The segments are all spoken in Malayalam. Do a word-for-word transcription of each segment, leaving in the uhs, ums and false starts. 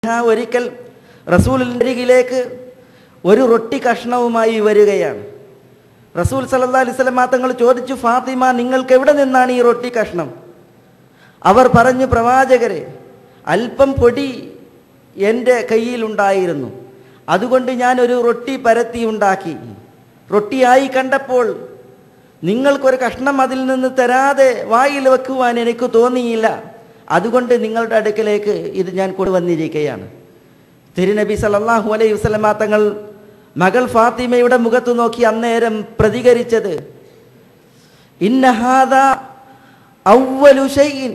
ഒരിക്കൽ റസൂലിൻ്റെ അരികിലേക്ക് ഒരു റൊട്ടി കഷ്ണവുമായി വരികയാണ്. റസൂൽ സല്ലല്ലാഹു അലൈഹി വസല്ലം തങ്ങൾ ചോദിച്ചു, ഫാത്തിമ, നിങ്ങൾക്ക് എവിടെ നിന്നാണ് ഈ റൊട്ടി കഷ്ണം? അവർ പറഞ്ഞു, പ്രവാചകരെ, അല്പം പൊടി എൻ്റെ കയ്യിലുണ്ടായിരുന്നു, അതുകൊണ്ട് ഞാനൊരു റൊട്ടി പരത്തി ഉണ്ടാക്കി. റൊട്ടിയായി കണ്ടപ്പോൾ നിങ്ങൾക്കൊരു കഷ്ണം അതിൽ നിന്ന് തരാതെ വായിൽ വെക്കുവാൻ എനിക്ക് തോന്നിയില്ല, അതുകൊണ്ട് നിങ്ങളുടെ അടുക്കലേക്ക് ഇത് ഞാൻ കൊണ്ടുവന്നിരിക്കുകയാണ്. തിരുനബി സല്ലല്ലാഹു അലൈഹി വസല്ലം തങ്ങൾ മകൾ ഫാത്തിമയുടെ മുഖത്ത് നോക്കി അന്നേരം പ്രതികരിച്ചത്, ഇന്ന ഹാദാ അവ്വലു ശൈഇൻ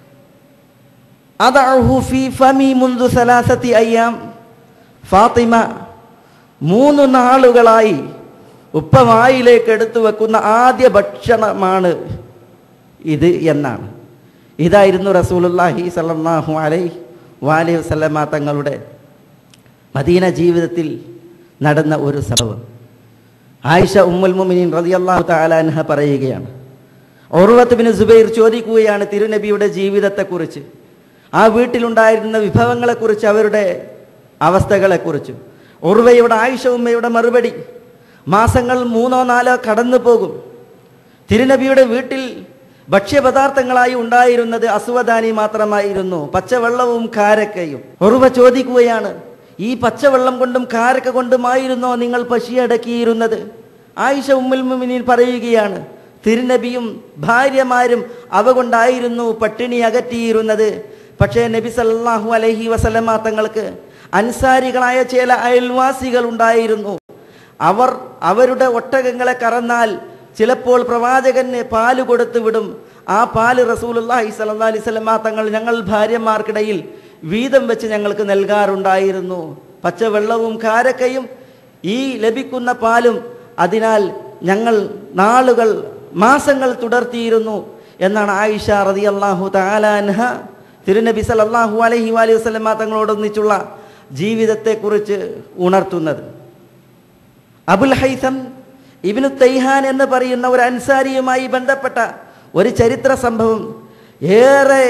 അദഉഹു ഫീ ഫമി മുൻദു സലാസതി അയ്യാം. ഫാത്തിമ, മൂന്ന് നാളുകളായി ഉപ്പ വായിലേക്ക് എടുത്തു വെക്കുന്ന ആദ്യ ഭക്ഷണമാണ് ഇത് എന്നാണ്. ഇതായിരുന്നു റസൂലുള്ളാഹി സ്വല്ലല്ലാഹു അലൈഹി വഅലൈഹി വസല്ലമ തങ്ങളുടെ മദീന ജീവിതത്തിൽ നടന്ന ഒരു സംഭവം. ആയിഷ ഉമ്മുൽ മുഅ്മിനീൻ റളിയല്ലാഹു തആല അൻഹ പറയുകയാണ്, ഉർവത്ത് ബിൻ സുബൈർ ചോദിക്കുകയാണ് തിരുനബിയുടെ ജീവിതത്തെക്കുറിച്ച്, ആ വീട്ടിലുണ്ടായിരുന്ന വിഭവങ്ങളെക്കുറിച്ച്, അവരുടെ അവസ്ഥകളെക്കുറിച്ച്. ഉർവയുടെ ആയിഷ ഉമ്മയുടെ മറുപടി, മാസങ്ങൾ മൂന്നോ നാലോ കടന്നു പോകും. തിരുനബിയുടെ വീട്ടിൽ ഭക്ഷ്യപദാർത്ഥങ്ങളായി ഉണ്ടായിരുന്നത് അസുവദാനി മാത്രമായിരുന്നു, പച്ചവെള്ളവും കാരക്കയും. ഉർവ ചോദിക്കുകയാണ്, ഈ പച്ചവെള്ളം കൊണ്ടും കാരക്ക കൊണ്ടുമായിരുന്നോ നിങ്ങൾ പശിയടക്കിയിരുന്നത്? ആയിഷ ഉമ്മുൽ മുഅ്മിനീൻ പറയുകയാണ്, തിരുനബിയും ഭാര്യമാരും അവ കൊണ്ടായിരുന്നു പട്ടിണി അകറ്റിയിരുന്നത്. പക്ഷേ നബി സല്ലല്ലാഹു അലൈഹി വസല്ലമ തങ്ങൾക്ക് അൻസാരികളായ ചില അയൽവാസികൾ ഉണ്ടായിരുന്നു. അവർ അവരുടെ ഒട്ടകങ്ങളെ കറന്നാൽ ചിലപ്പോൾ പ്രവാചകന് പാല് കൊടുത്തു വിടും. ആ പാല് റസൂലുള്ളാഹി സ്വല്ലല്ലാഹു അലൈഹി വസല്ലമ തങ്ങൾ ഞങ്ങൾ ഭാര്യമാർക്കിടയിൽ വീതം വെച്ച് ഞങ്ങൾക്ക് നൽകാറുണ്ടായിരുന്നു. പച്ചവെള്ളവും കാരക്കയും ഈ ലഭിക്കുന്ന പാലും, അതിനാൽ ഞങ്ങൾ നാളുകൾ മാസങ്ങൾ തുടർത്തിയിരുന്നു എന്നാണ് ആയിഷ റളിയല്ലാഹു തആല അൻഹ തിരുനബി സല്ലല്ലാഹു അലൈഹി വസല്ലമ തങ്ങളോടൊന്നിച്ചുള്ള ജീവിതത്തെക്കുറിച്ച് ഉണർത്തുന്നത്. അബുൽ ഹൈസം ഇബ്നു തൈഹാൻ എന്ന് പറയുന്ന ഒരു അൻസാരിയുമായി ബന്ധപ്പെട്ട ഒരു ചരിത്ര സംഭവം ഏറെ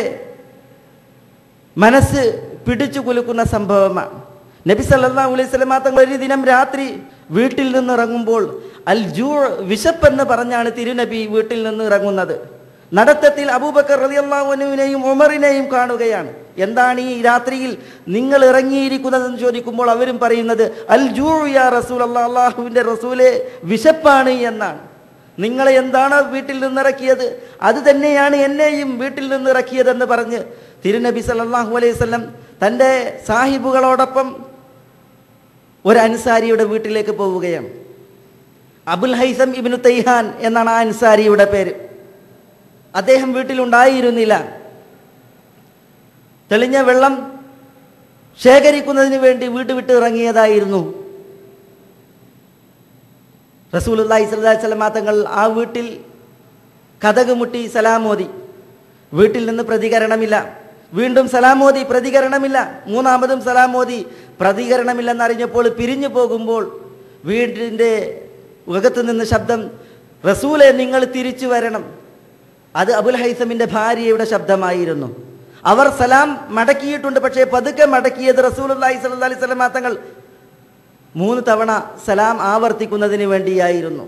മനസ്സ് പിടിച്ചു കുലുക്കുന്ന സംഭവമാണ്. നബി സല്ലല്ലാഹു അലൈഹി വസല്ലം തങ്ങൾ ഒരു ദിനം രാത്രി വീട്ടിൽ നിന്ന് ഇറങ്ങുമ്പോൾ അൽ ജൂ വിശപ്പെന്ന് പറഞ്ഞാണ് തിരുനബി വീട്ടിൽ നിന്ന് ഇറങ്ങുന്നത്. നടത്തത്തിൽ അബൂബക്കർ റളിയല്ലാഹു അൻഹുവിനെയും ഉമറിനെയും കാണുകയാണ്. എന്താണ് ഈ രാത്രിയിൽ നിങ്ങൾ ഇറങ്ങിയിരിക്കുന്നതെന്ന് ചോദിക്കുമ്പോൾ അവരും പറയുന്നത്, അൽ ജൂ യാ റസൂലല്ലാഹ്, അല്ലാഹുവിൻ്റെ റസൂലേ, വിശപ്പാണ് എന്നാണ്. നിങ്ങളെ എന്താണ് വീട്ടിൽ നിന്നിറക്കിയത്, അത് തന്നെയാണ് എന്നെയും വീട്ടിൽ നിന്നിറക്കിയതെന്ന് പറഞ്ഞ് തിരുനബി സല്ലല്ലാഹു അലൈഹി വസല്ലം തൻ്റെ സാഹിബുകളോടൊപ്പം ഒരു അൻസാരിയുടെ വീട്ടിലേക്ക് പോവുകയാണ്. അബുൽ ഹൈസം ഇബ്നു തൈഹാൻ എന്നാണ് ആ അൻസാരിയുടെ പേര്. അദ്ദേഹം വീട്ടിലുണ്ടായിരുന്നില്ല. തെളിഞ്ഞ വെള്ളം ശേഖരിക്കുന്നതിന് വേണ്ടി വീട് വിട്ട് ഇറങ്ങിയതായിരുന്നു. റസൂലുള്ളാഹി സ്വല്ലല്ലാഹു അലൈഹി വസല്ലം തങ്ങൾ ആ വീട്ടിൽ കതക് മുട്ടി സലാമോദി. വീട്ടിൽ നിന്ന് പ്രതികരണമില്ല. വീണ്ടും സലാമോദി, പ്രതികരണമില്ല. മൂന്നാമതും സലാമോദി, പ്രതികരണമില്ലെന്നറിഞ്ഞപ്പോൾ പിരിഞ്ഞു പോകുമ്പോൾ വീടിൻ്റെ അകത്ത് നിന്ന് ശബ്ദം, റസൂലെ നിങ്ങൾ തിരിച്ചു വരണം. അത് അബുൽ ഹൈസമിൻ്റെ ഭാര്യയുടെ ശബ്ദമായിരുന്നു. അവർ സലാം മടക്കിയിട്ടുണ്ട്, പക്ഷേ പതുക്കെ മടക്കിയത് റസൂലുള്ളാഹി സ്വല്ലല്ലാഹു അലൈഹി വസല്ലം തങ്ങൾ മൂന്ന് തവണ സലാം ആവർത്തിക്കുന്നതിന് വേണ്ടിയായിരുന്നു.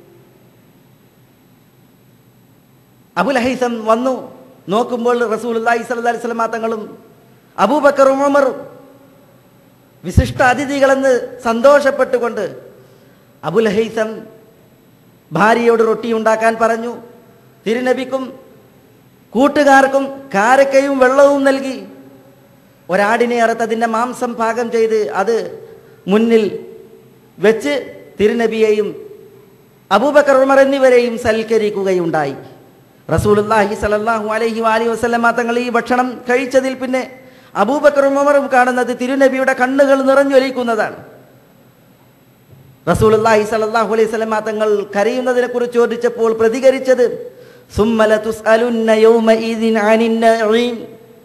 അബുൽ ഹൈസം വന്നു നോക്കുമ്പോൾ റസൂലുള്ളാഹി സ്വല്ലല്ലാഹു അലൈഹി വസല്ലം തങ്ങളും അബൂബക്കറും ഉമറും വിശിഷ്ട അതിഥികളെന്ന് സന്തോഷപ്പെട്ടുകൊണ്ട് അബുൽ ഹൈസം ഭാര്യയോട് റൊട്ടി ഉണ്ടാക്കാൻ പറഞ്ഞു. തിരുനബിക്കും കൂട്ടുകാർക്കും കാരക്കയും വെള്ളവും നൽകി. ഒരാടിനെ അറുത്ത് അതിൻ്റെ മാംസം പാകം ചെയ്ത് അത് മുന്നിൽ വെച്ച് തിരുനബിയെയും അബൂബക്കർ ഉമർ എന്നിവരെയും സൽക്കരിക്കുകയുണ്ടായി. റസൂലുള്ളാഹി സ്വല്ലല്ലാഹു അലൈഹി വഅലിഹി വസല്ലമ തങ്ങൾ ഈ ഭക്ഷണം കഴിച്ചതിൽ പിന്നെ അബൂബക്കറും ഉമറും കാണുന്നത് തിരുനബിയുടെ കണ്ണുകൾ നിറഞ്ഞൊലിക്കുന്നതാണ്. റസൂലുള്ളാഹി സ്വല്ലല്ലാഹു അലൈഹി വസല്ലമ തങ്ങൾ കരയുന്നതിനെ കുറിച്ച് ചോദിച്ചപ്പോൾ പ്രതികരിച്ചത്, സുമ്മ ലതുസ്അലുന്ന യൗമഇദിൻ അനിൻ നഈം,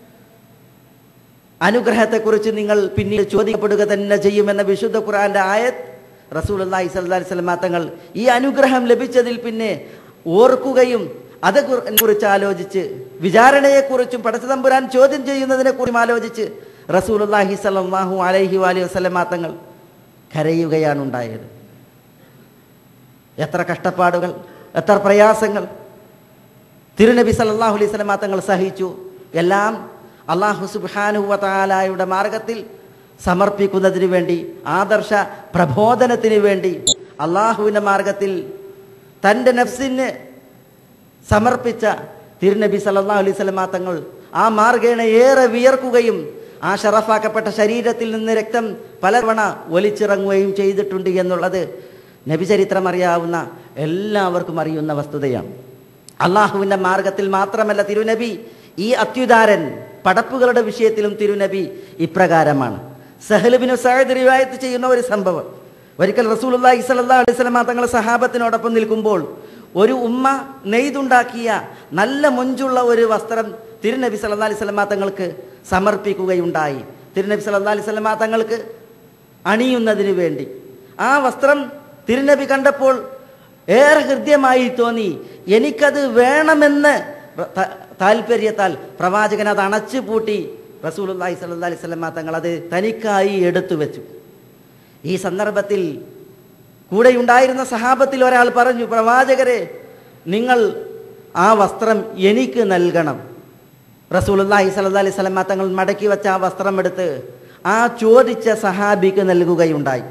അനുഗ്രഹത്തെക്കുറിച്ച് നിങ്ങൾ പിന്നീട് ചോദിക്കപ്പെടുക തന്നെ ചെയ്യുമെന്ന വിശുദ്ധ ഖുർആന്റെ ആയത്ത് റസൂലുള്ളാഹി സ്വല്ലല്ലാഹു അലൈഹി വസല്ലമ തങ്ങൾ ഈ അനുഗ്രഹം ലഭിച്ചതിൽ പിന്നെ ഓർക്കുകയും അതേക്കുറിച്ച് ആലോചിച്ച് വിചാരണയെക്കുറിച്ചും പടച്ചതമ്പുരാൻ ചോദ്യം ചെയ്യുന്നതിനെക്കുറിച്ചും ആലോചിച്ച് റസൂലുള്ളാഹി സ്വല്ലല്ലാഹു അലൈഹി വഅലിഹി വസല്ലമ തങ്ങൾ കരയുകയാണ് ഉണ്ടായത്. എത്ര കഷ്ടപ്പാടുകൾ, എത്ര പ്രയാസങ്ങൾ തിരുനബി സല്ലല്ലാഹു അലൈഹി വസല്ലമ തങ്ങൾ സഹിച്ചു. എല്ലാം അല്ലാഹു സുബ്ഹാനഹു വ തആലയുടെ മാർഗത്തിൽ സമർപ്പിക്കുന്നതിന് വേണ്ടി, ആദർശ പ്രബോധനത്തിന് വേണ്ടി, അള്ളാഹുവിൻ്റെ മാർഗത്തിൽ തൻ്റെ നഫ്സിന് സമർപ്പിച്ച തിരുനബി സല്ലല്ലാഹു അലൈഹി വസല്ലമ തങ്ങൾ ആ മാർഗേണ ഏറെ വിയർക്കുകയും ആ ഷറഫാക്കപ്പെട്ട ശരീരത്തിൽ നിന്ന് രക്തം പലതവണ ഒലിച്ചിറങ്ങുകയും ചെയ്തിട്ടുണ്ട് എന്നുള്ളത് നബിചരിത്രം അറിയാവുന്ന എല്ലാവർക്കും അറിയുന്ന വസ്തുതയാണ്. അള്ളാഹുവിൻ്റെ മാർഗത്തിൽ മാത്രമല്ല തിരുനബി ഈ അത്യുദാരൻ, പടപ്പുകളുടെ വിഷയത്തിലും തിരുനബി ഇപ്രകാരമാണ്. സഹൽ ബിൻ സഅദ് റിവായത്ത് ചെയ്യുന്ന ഒരു സംഭവം, ഒരിക്കൽ റസൂലുള്ളാഹി സ്വല്ലല്ലാഹു അലൈഹി വസല്ലമ തങ്ങൾ സഹാബത്തിനോടൊപ്പം നിൽക്കുമ്പോൾ ഒരു ഉമ്മ നെയ്തുണ്ടാക്കിയ നല്ല മൊഞ്ചുള്ള ഒരു വസ്ത്രം തിരുനബി സല്ലല്ലാഹു അലൈഹി വസല്ലമ തങ്ങൾക്ക് സമർപ്പിക്കുകയുണ്ടായി. തിരുനബി സല്ലല്ലാഹു അലൈഹി വസല്ലമ തങ്ങൾക്ക് അണിയുന്നതിന് വേണ്ടി ആ വസ്ത്രം തിരുനബി കണ്ടപ്പോൾ ഏറെ ഹൃദ്യമായി തോന്നി. എനിക്കത് വേണമെന്ന് താല്പര്യത്താൽ പ്രവാചകൻ അത് അണച്ചു പൂട്ടി റസൂലുള്ളാഹി സ്വല്ലല്ലാഹു അലൈഹി വസല്ലമ തങ്ങൾ അത് തനിക്കായി എടുത്തു വെച്ചു. ഈ സന്ദർഭത്തിൽ കൂടെയുണ്ടായിരുന്ന സഹാബത്തിൽ ഒരാൾ പറഞ്ഞു, പ്രവാചകരെ, നിങ്ങൾ ആ വസ്ത്രം എനിക്ക് നൽകണം. റസൂലുള്ളാഹി സ്വല്ലല്ലാഹു അലൈഹി വസല്ലമ തങ്ങൾ മടക്കി വെച്ച ആ വസ്ത്രം എടുത്ത് ആ ചോദിച്ച സഹാബിക്ക് നൽകുകയുണ്ടായി.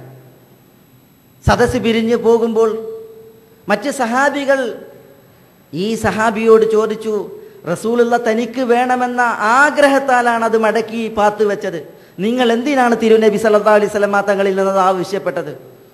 സദസ്സ് പിരിഞ്ഞു പോകുമ്പോൾ മറ്റ് സഹാബികൾ ഈ സഹാബിയോട് ചോദിച്ചു, റസൂലുള്ള തനിക്ക് വേണമെന്ന ആഗ്രഹത്താലാണ് അത് മടക്കി പാത്തു വെച്ചത്, നിങ്ങൾ എന്തിനാണ് തിരുനബി സല്ലല്ലാഹു അലൈഹി വസല്ലമ തങ്ങളിൽ നിന്ന് ആവശ്യപ്പെട്ടത്?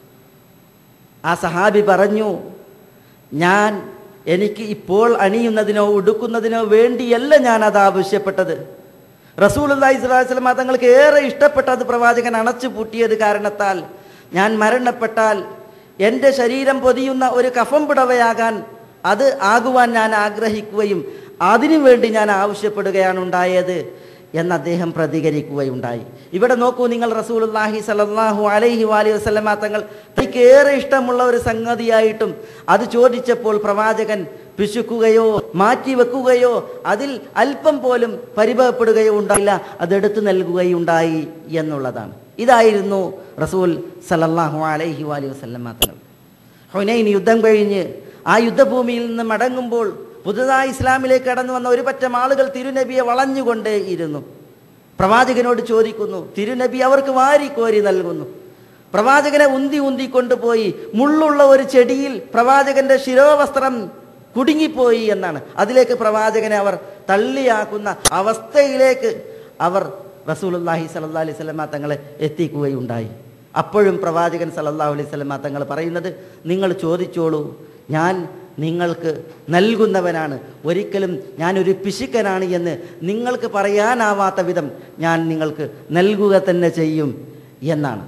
ആ സഹാബി പറഞ്ഞു, ഞാൻ എനിക്ക് ഇപ്പോൾ അണിയുന്നതിനോ ഉടുക്കുന്നതിനോ വേണ്ടിയല്ല ഞാൻ അത് ആവശ്യപ്പെട്ടത്. റസൂലുള്ളാഹി സ്വല്ലല്ലാഹു അലൈഹി വസല്ലമ തങ്ങൾക്ക് ഏറെ ഇഷ്ടപ്പെട്ടത് പ്രവാചകൻ അണച്ചു പൂട്ടിയത് കാരണത്താൽ ഞാൻ മരണപ്പെട്ടാൽ എൻ്റെ ശരീരം പൊതിയുന്ന ഒരു കഫം പുടവയാകാൻ അത് ആകുവാൻ ഞാൻ ആഗ്രഹിക്കുകയും അതിനു വേണ്ടി ഞാൻ ആവശ്യപ്പെടുകയാണ് ഉണ്ടായത് എന്ന് അദ്ദേഹം പ്രതികരിക്കുകയുണ്ടായി. ഇവിടെ നോക്കൂ നിങ്ങൾ, റസൂലുള്ളാഹി സ്വല്ലല്ലാഹു അലൈഹി വഅലിഹി വസല്ലമ തങ്ങൾ തനിക്ക് ഏറെ ഇഷ്ടമുള്ള ഒരു സംഗതിയായിട്ടും അത് ചോദിച്ചപ്പോൾ പ്രവാചകൻ പിശുക്കുകയോ മാറ്റിവെക്കുകയോ അതിൽ അല്പം പോലും പരിഭവപ്പെടുകയോ ഉണ്ടായില്ല, അതെടുത്തു നൽകുകയുണ്ടായി എന്നുള്ളതാണ്. ഇതായിരുന്നു റസൂൽ സല്ലല്ലാഹു അലൈഹി വഅലിഹി വസല്ലമ തങ്ങൾ. ഹുനൈൻ യുദ്ധം കഴിഞ്ഞ് ആ യുദ്ധഭൂമിയിൽ നിന്ന് മടങ്ങുമ്പോൾ പുതുതായി ഇസ്ലാമിലേക്ക് കടന്നു വന്ന ഒരു പറ്റം ആളുകൾ തിരുനബിയെ വളഞ്ഞുകൊണ്ടേ ഇരുന്നു. പ്രവാചകനോട് ചോദിക്കുന്നു, തിരുനബി അവർക്ക് വാരിക്കോരി നൽകുന്നു. പ്രവാചകനെ ഉന്തി ഉന്തി കൊണ്ടുപോയി മുള്ളുള്ള ഒരു ചെടിയിൽ പ്രവാചകന്റെ ശിരോവസ്ത്രം കുടുങ്ങിപ്പോയി എന്നാണ്. അതിലേക്ക് പ്രവാചകനെ അവർ തള്ളിയാക്കുന്ന അവസ്ഥയിലേക്ക് അവർ റസൂലുള്ളാഹി സ്വല്ലല്ലാഹു അലൈഹി വസല്ലമ തങ്ങളെ എത്തിക്കുകയുണ്ടായി. അപ്പോഴും പ്രവാചകൻ സല്ലല്ലാഹു അലൈഹി വസല്ലമ തങ്ങൾ പറയുന്നത്, നിങ്ങൾ ചോദിച്ചോളൂ, ഞാൻ നിങ്ങൾക്ക് നൽകുന്നവനാണ്, ഒരിക്കലും ഞാനൊരു പിശുക്കനാണ് എന്ന് നിങ്ങൾക്ക് പറയാനാവാത്ത വിധം ഞാൻ നിങ്ങൾക്ക് നൽകുക തന്നെ ചെയ്യും എന്നാണ്.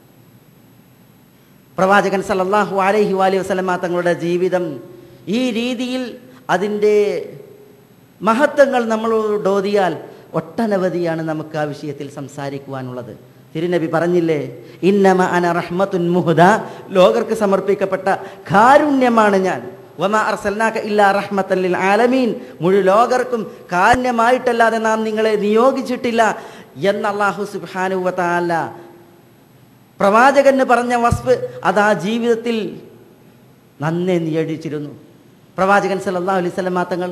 പ്രവാചകൻ സല്ലല്ലാഹു അലൈഹി വഅലിഹി വസല്ലമ തങ്ങളുടെ ജീവിതം ഈ രീതിയിൽ അതിൻ്റെ മഹത്വങ്ങൾ നമ്മളോട് ഓതിയാൽ ഒട്ടനവധിയാണ് നമുക്ക് ആ വിഷയത്തിൽ സംസാരിക്കുവാനുള്ളത്. തിരുനബി പറഞ്ഞില്ലേ, ഇന്നമ അന റഹ്മത്തുൻ മുഹ്ദ, ലോകർക്ക് സമർപ്പിക്കപ്പെട്ട കാരുണ്യമാണ് ഞാൻ. വമാ അർസൽനാക ഇല്ലാ റഹ്മത്തൻ ലിൽ ആലമീൻ, മുഴു ലോകർക്കും കാരുണ്യമായിട്ടല്ലാതെ നാം നിങ്ങളെ നിയോഗിച്ചിട്ടില്ല എന്ന് അല്ലാഹു സുബ്ഹാനഹു വ തആല പ്രവാചകന് പറഞ്ഞ വസ്ഫ് അത് ആ ജീവിതത്തിൽ നന്നേ നിയഴിച്ചിരുന്നു. പ്രവാചകൻ സല്ലല്ലാഹു അലൈഹി വസല്ലമ തങ്ങൾ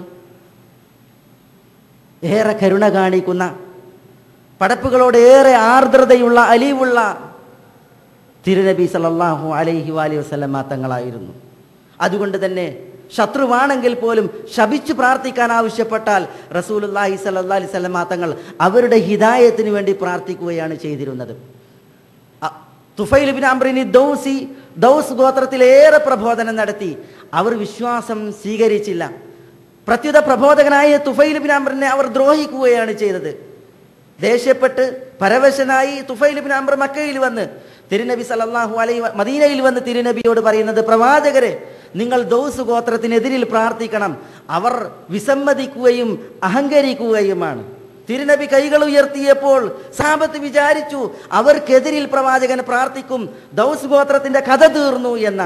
ഏറെ കരുണ കാണിക്കുന്ന, പടപ്പുകളോട് ഏറെ ആർദ്രതയുള്ള, അലിവുള്ള തിരുനബി സല്ലല്ലാഹു അലൈഹി വഅലിഹി വസല്ലമ തങ്ങളായിരുന്നു. അതുകൊണ്ട് തന്നെ ശത്രുവാണെങ്കിൽ പോലും ശപിച്ചു പ്രാർത്ഥിക്കാൻ ആവശ്യപ്പെട്ടാൽ റസൂലുള്ളാഹി സ്വല്ലല്ലാഹു അലൈഹി വസല്ലമ തങ്ങൾ അവരുടെ ഹിദായത്തിന് വേണ്ടി പ്രാർത്ഥിക്കുകയാണ് ചെയ്തിരുന്നത്. തുഫൈൽ ഇബ്നു അംറിനി ദൗസി ദൗസ് ഗോത്രത്തിലേറെ പ്രബോധനം നടത്തി. അവർ വിശ്വാസം സ്വീകരിച്ചില്ല. പ്രത്യുത പ്രബോധകനായ തുഫൈൽ ഇബ്നു അംറിനെ അവർ ദ്രോഹിക്കുകയാണ് ചെയ്തത്. ദേഷ്യപ്പെട്ട് പരവശനായി തുഫൈൽ ഇബ്നു അംർ മക്കയിൽ വന്ന് തിരുനബി സല്ലല്ലാഹു അലൈഹി മദീനയിൽ വന്ന് തിരുനബിയോട് പറയുന്നത്, പ്രവാചകരെ, നിങ്ങൾ ദൗസ് ഗോത്രത്തിനെതിരിൽ പ്രാർത്ഥിക്കണം, അവർ വിസമ്മതിക്കുകയും അഹങ്കരിക്കുകയുമാണ്. തിരുനബി കൈകൾ ഉയർത്തിയപ്പോൾ സഹാബത്ത് വിചാരിച്ചു അവർക്കെതിരിൽ പ്രവാചകൻ പ്രാർത്ഥിക്കും, ദൗസ് ഗോത്രത്തിന്റെ കഥ തീർന്നു എന്നാണ്.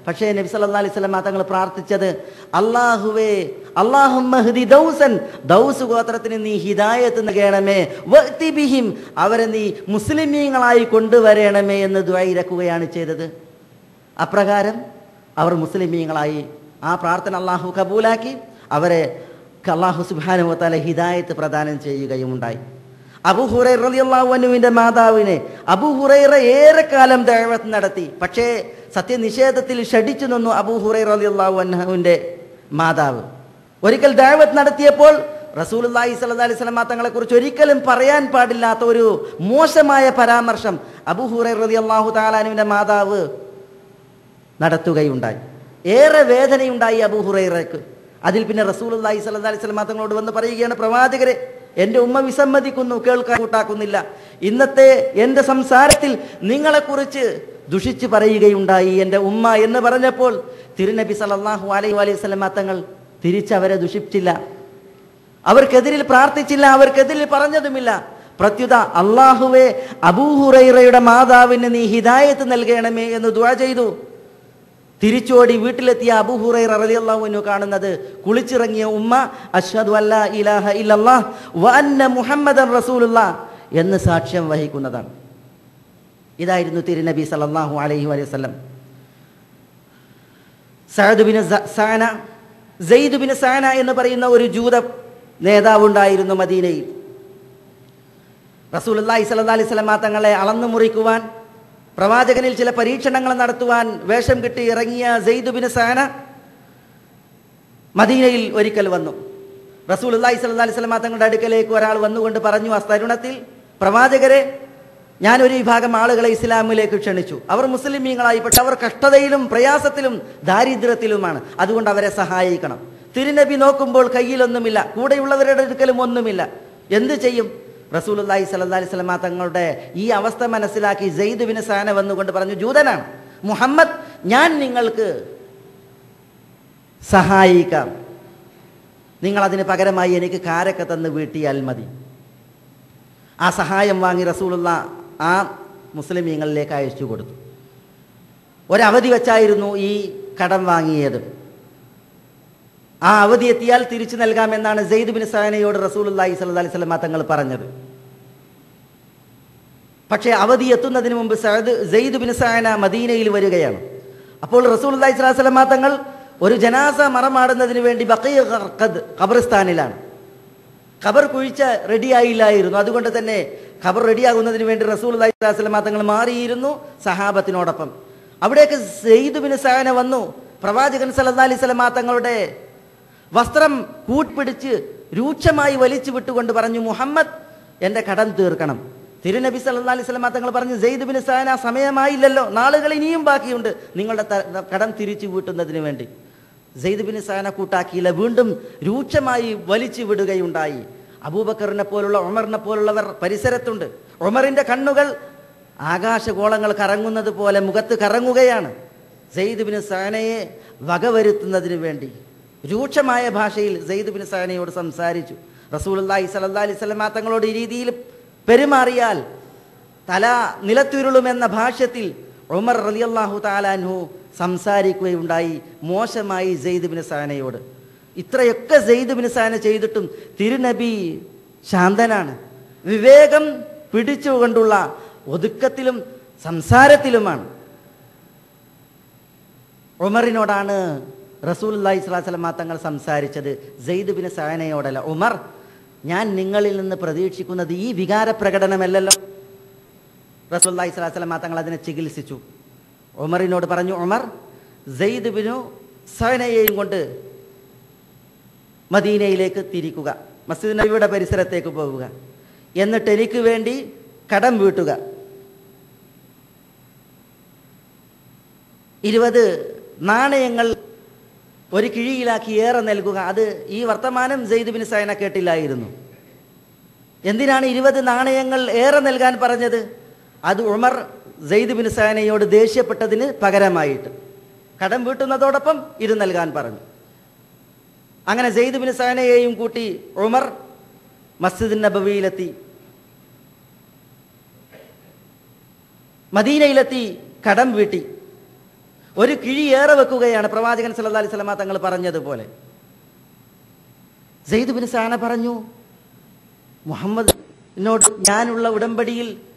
പക്ഷേ നബി സല്ലല്ലാഹു അലൈഹി വസല്ലം തങ്ങൾ പ്രാർത്ഥിച്ചത്, അല്ലാഹുവേ അല്ലാഹുമ്മ ഹ്ദി ദൗസൻ, ദൗസ് ഗോത്രത്തിന് നീ ഹിദായത്ത് നൽകണമേ, വഅതി ബിഹിം, അവരെ നീ മുസ്ലിമീങ്ങളായി കൊണ്ടുവരണമേ എന്ന് ദുആ ഇരക്കുകയാണ് ചെയ്തത്. അപ്രകാരം അവർ മുസ്ലിമീങ്ങളായി. ആ പ്രാർത്ഥന അള്ളാഹു കബൂലാക്കി അവരെ അല്ലാഹു സുബ്ഹാനഹു വ തആല ഹിദായത്ത് പ്രദാനം ചെയ്യുകയും ഉണ്ടായി. അബൂ ഹുറൈറ റളിയല്ലാഹു അൻഹുവിന്റെ മാതാവിനെ അബൂ ഹുറൈറ ഏറെക്കാലം ദഅവത്ത് നടത്തി. പക്ഷേ സത്യനിഷേധത്തിൽ ഷടിച്ചു നിന്നു അബൂ ഹുറൈറ റളിയല്ലാഹു അൻഹുവിന്റെ മാതാവ്. ഒരിക്കൽ ദഅവത്ത് നടത്തിയപ്പോൾ റസൂലുള്ളാഹി സ്വല്ലല്ലാഹു അലൈഹി വസല്ലം തങ്ങളെ കുറിച്ച് ഒരിക്കലും പറയാൻ പാടില്ലാത്ത ഒരു മോശമായ പരാമർശം അബൂ ഹുറൈറ റളിയല്ലാഹു തആല അൻഹുവിന്റെ മാതാവ് നടത്തുകയുണ്ടായി. ഏറെ വേദനയുണ്ടായി അബൂ ഹുറൈറയ്ക്ക്. അതിൽ പിന്നെ റസൂലുള്ളാഹി സ്വല്ലല്ലാഹു അലൈഹി വസല്ലം തങ്ങളോട് വന്ന് പറയുകയാണ്, പ്രവാചകരെ, എൻ്റെ ഉമ്മ വിസമ്മതിക്കുന്നു, കേൾക്കാൻ കൂട്ടാക്കുന്നില്ല. ഇന്നത്തെ എൻ്റെ സംസാരത്തിൽ നിങ്ങളെക്കുറിച്ച് ദുഷിച്ച് പറയുകയുണ്ടായി എൻ്റെ ഉമ്മ എന്ന് പറഞ്ഞപ്പോൾ തിരുനബി സല്ലല്ലാഹു അലൈഹി വസല്ലം തങ്ങൾ തിരിച്ചവരെ ദുഷിച്ചില്ല, അവർക്കെതിരിൽ പ്രാർത്ഥിച്ചില്ല, അവർക്കെതിരിൽ പറഞ്ഞതുമില്ല. പ്രത്യുത അല്ലാഹുവേ അബൂ ഹുറൈറയുടെ മാതാവിന് നീ ഹിദായത്ത് നൽകണമേ എന്ന് ദുആ ചെയ്തു. തിരിച്ചോടി വീട്ടിലെത്തിയ അബൂ ഹുറൈറ റളിയല്ലാഹു അൻഹു കാണുന്നത് കുളിച്ചിറങ്ങിയ ഉമ്മ അശ്ഹദു അല്ലാ ഇലാഹ ഇല്ലല്ലാഹ് വ അന്ന മുഹമ്മദൻ റസൂലുള്ളാഹ് എന്ന് സാക്ഷ്യം വഹിക്കുന്നതാണ്. ഇതായിരുന്നു തിരുനബി സല്ലല്ലാഹു അലൈഹി വസല്ലം. Saad bin Saana Zaid bin Saana എന്ന് പറയുന്ന ഒരു ജൂത നേതാവുണ്ടായിരുന്നു മദീനയിൽ. റസൂലുള്ളാഹി സ്വല്ലല്ലാഹു അലൈഹി വസല്ലം തങ്ങളെ അളന്നു മുറിക്കുവാൻ, പ്രവാചകനിൽ ചില പരീക്ഷണങ്ങൾ നടത്തുവാൻ വേഷം കിട്ടി ഇറങ്ങിയ സെയ്ദ് ബിൻ സഅന മദീനയിൽ ഒരിക്കൽ വന്നു. റസൂലുള്ളാഹി സ്വല്ലല്ലാഹു അലൈഹി വസല്ലം തങ്ങളുടെ അടുക്കലേക്ക് ഒരാൾ വന്നുകൊണ്ട് പറഞ്ഞു, ആ തരുണത്തിൽ, പ്രവാചകരെ, ഞാനൊരു വിഭാഗം ആളുകളെ ഇസ്ലാമിലേക്ക് ക്ഷണിച്ചു. അവർ മുസ്ലിമീങ്ങളായി, പക്ഷെ അവർ കഷ്ടതയിലും പ്രയാസത്തിലും ദാരിദ്ര്യത്തിലുമാണ്. അതുകൊണ്ട് അവരെ സഹായിക്കണം. തിരുനബി നോക്കുമ്പോൾ കയ്യിലൊന്നുമില്ല, കൂടെയുള്ളവരുടെ അടുക്കലും ഒന്നുമില്ല. എന്ത് ചെയ്യും? റസൂലുള്ളാഹി സ്വല്ലല്ലാഹു അലൈഹി വസല്ലം തങ്ങളുടെ ഈ അവസ്ഥ മനസ്സിലാക്കി സെയ്ദ് ബിൻ സഅന വന്നുകൊണ്ട് പറഞ്ഞു, ജൂതനാണ് മുഹമ്മദ്, ഞാൻ നിങ്ങൾക്ക് സഹായിക്കാം, നിങ്ങൾ അതിന് പകരമായി എനിക്ക് കാരക്ക തന്ന് വീട്ടിയാൽ മതി. ആ സഹായം വാങ്ങി റസൂലുള്ള ആ മുസ്ലിമീങ്ങളിലേക്ക് അയച്ചു കൊടുത്തു. ഒരവധി വെച്ചായിരുന്നു ഈ കടം വാങ്ങിയത്. ആ അവധി എത്തിയാൽ തിരിച്ചു നൽകാമെന്നാണ് സെയ്ദ് ബിൻ സഅനയോട് റസൂലുള്ളാഹി സ്വല്ലല്ലാഹു അലൈഹി വസല്ലം തങ്ങൾ പറഞ്ഞത്. പക്ഷേ അവധി എത്തുന്നതിന് മുമ്പ് സഅദ് സെയ്ദ് ബിൻ സഅന മദീനയിൽ വരികയാണ്. അപ്പോൾ റസൂലുള്ളാഹി സ്വല്ലല്ലാഹു അലൈഹി വസല്ലം തങ്ങൾ ഒരു ജനാസ മറമാടുന്നതിന് വേണ്ടി ബഖീ ഖർഖദ് ഖബർസ്ഥാനിലാണ്. ഖബർ കുഴിച്ച റെഡിയായില്ലായിരുന്നു. അതുകൊണ്ട് തന്നെ ഖബർ റെഡിയാകുന്നതിന് വേണ്ടി റസൂലുള്ളാഹി സ്വല്ലല്ലാഹു അലൈഹി വസല്ലം തങ്ങൾ മാറിയിരുന്നു സഹാബത്തിനോടൊപ്പം. അവിടേക്ക് സെയ്ദ് ബിൻ സഅന വന്നു. പ്രവാചകൻ സല്ലല്ലാഹു അലൈഹി വസല്ലം തങ്ങളുടെ വസ്ത്രം കൂട്ടിപ്പിടിച്ച് രൂക്ഷമായി വലിച്ചു വിട്ടുകൊണ്ട് പറഞ്ഞു, മുഹമ്മദ്, എൻ്റെ കടം തീർക്കണം. തിരുനബി സല്ലല്ലാഹു അലൈഹി വസല്ലം തങ്ങൾ പറഞ്ഞു, സെയ്ദ് ബിൻ സഅന, സമയമായില്ലല്ലോ, നാളുകൾ ഇനിയും ബാക്കിയുണ്ട് നിങ്ങളുടെ കടം തിരിച്ചു വീട്ടുന്നതിന് വേണ്ടി. സെയ്ദ് ബിൻ സഅന കൂട്ടാക്കിയില്ല, വീണ്ടും രൂക്ഷമായി വലിച്ചു വിടുകയുണ്ടായി. അബൂബക്കറിനെ പോലുള്ള ഉമറിനെ പോലുള്ളവർ പരിസരത്തുണ്ട്. ഉമറിൻ്റെ കണ്ണുകൾ ആകാശഗോളങ്ങൾ കറങ്ങുന്നത് പോലെ മുഖത്ത് കറങ്ങുകയാണ്. സെയ്ദ് ബിൻ സഅനയെ വകവരുത്തുന്നതിന് വേണ്ടി രൂക്ഷമായ ഭാഷയിൽ സെയ്ദ് ബിൻ സഅനയോട് സംസാരിച്ചു. റസൂലുള്ളാഹി സ്വല്ലല്ലാഹു അലൈഹി വസല്ലം തങ്ങളോട് ഈ രീതിയിൽ പെരുമാറിയാൽ തല നിലത്തുരുളുമെന്ന ഭാഷ്യത്തിൽ ഉമർ റളിയല്ലാഹു തആല അൻഹു സംസാരിക്കുകയുണ്ടായി മോശമായി സെയ്ദ് ബിൻ സഅനയോട്. ഇത്രയൊക്കെ സെയ്ദ് ബിൻ സഅന ചെയ്തിട്ടും തിരുനബി ശാന്തനാണ്. വിവേകം പിടിച്ചുകൊണ്ടുള്ള ഒതുക്കത്തിലും സംസാരത്തിലുമാണ്. ഉമറിനോടാണ് റസൂലുള്ളാഹി സ്വല്ലല്ലാഹു അലൈഹി വസല്ലം തങ്ങൾ സംസാരിച്ചത്, സെയ്ദ് ബിൻ സഅനയോടല്ല. ഉമർ, ഞാൻ നിങ്ങളിൽ നിന്ന് പ്രതീക്ഷിക്കുന്നത് ഈ വികാര പ്രകടനമല്ലല്ലോ. റസൂലുള്ളാഹി സ്വല്ലല്ലാഹു അലൈഹി വസല്ലം തങ്ങൾ അതിനെ ചികിത്സിച്ചു. ഉമറിനോട് പറഞ്ഞു, ഉമർ, സെയ്ദ് ബിൻ സഅനയെയും കൊണ്ട് മദീനയിലേക്ക് തിരിക്കുക, മസ്ജിദ് നബിയുടെ പരിസരത്തേക്ക് പോവുക, എന്നിട്ട് എനിക്ക് വേണ്ടി കടം വീട്ടുക, ഇരുപത് നാണയങ്ങൾ ഒരു കിഴിയിലാക്കി ഏറെ നൽകുക. അത് ഈ വർത്തമാനം സെയ്ദ് ബിൻ സഅന കേട്ടില്ലായിരുന്നു. എന്തിനാണ് ഇരുപത് നാണയങ്ങൾ ഏറെ നൽകാൻ പറഞ്ഞത്? അത് ഉമർ സെയ്ദ് ബിൻ സഅനയോട് ദേഷ്യപ്പെട്ടതിന് പകരമായിട്ട് കടം വീട്ടുന്നതോടൊപ്പം ഇത് നൽകാൻ പറഞ്ഞു. അങ്ങനെ സെയ്ദ് ബിൻ സഅനയെയും കൂട്ടി ഉമർ മസ്ജിദ് നബവിയിലെത്തി. മദീനയിലെത്തി കടം വീട്ടി. ഒരു കിഴി ഏറെ വെക്കുകയാണ്. പ്രവാചകൻ സല്ലല്ലാഹു അലൈഹി വസല്ലമ തങ്ങൾ പറഞ്ഞതുപോലെ. സെയ്ദ് ബിൻ സാന പറഞ്ഞു, മുഹമ്മദിനോട് ഞാനുള്ള ഉടമ്പടിയിൽ